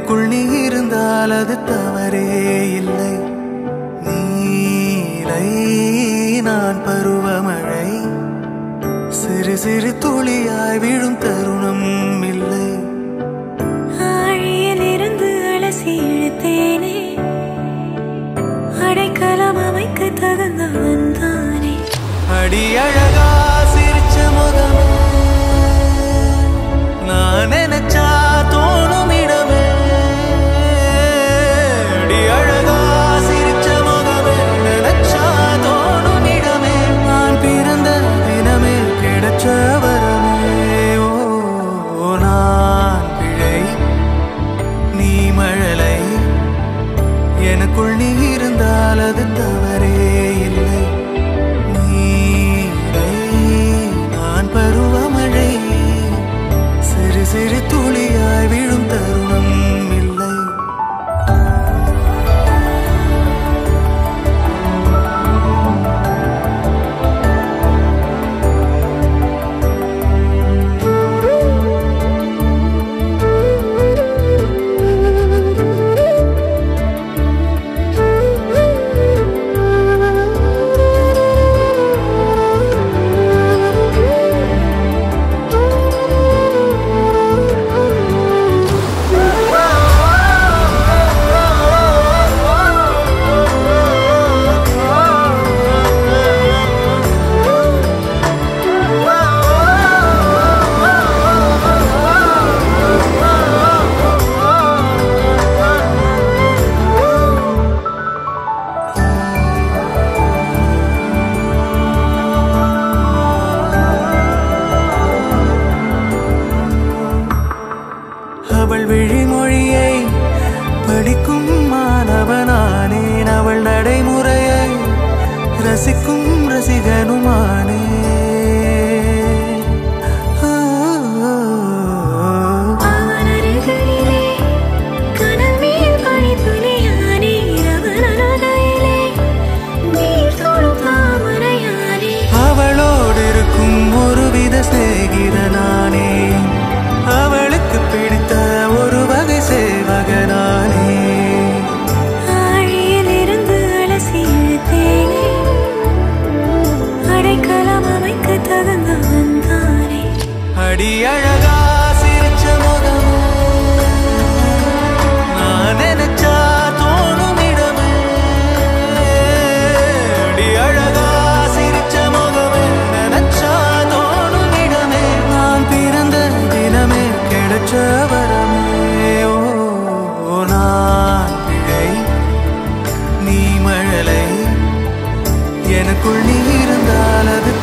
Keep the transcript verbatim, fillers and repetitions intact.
எனக்குள் நீ இருந்தால் அது தவறே இல்லை. நீலை நான் பருவமழை, சிறு சிறு துளியாய் விழும் தருணம் இல்லை. ஆழியில் இருந்து அலசி இழுத்தேனே, அடைக்கலம் அமைக்க தகுந்தவன் தானே. அடி அழகா சிரிச்ச முகமே, நான் நினைச்சா தோணும் இடமே. அடி அழகா சிரிச்ச முகமே, நினைச்சா தோணும் இடமே. நான் பிறந்த தினமே கிடைச்ச வரமே. ஓ நான் பிழை, நீ மழலை, எனக்குள் நீ இருந்தால் அது தவறே இல்லை. நான் பருவமழை, சிறு சிறு துளியாய் விழும் தருணம் இல்லை. அவள் விழிமொழியை படிக்கும் மாணவனானேன், அவள் நடைமுறையை ரசிக்கும் ரசிகனுமானே. அவளோடு இருக்கும் ஒருவித சிநேகிதனானே, அவளுக்கு பிடித்த ஒரு வகை சேவகனானே. ஆழியில் இருந்து அலசி இழுத்தேனே, அடைக்கலம் அமைக்க தகுந்தவன் தானே. அடி அழகா சிரிச்ச முகமே, நான் நினைச்சா தோணும் இடமே. அடி அழகா சிரிச்ச முகமே, நினைச்சா தோணும் இடமே. நான் பிறந்த தினமே கிடைச்ச வரமே. ஓ நான் பிழை, நீ மழலை, எனக்குள் நீ இருந்தால் அது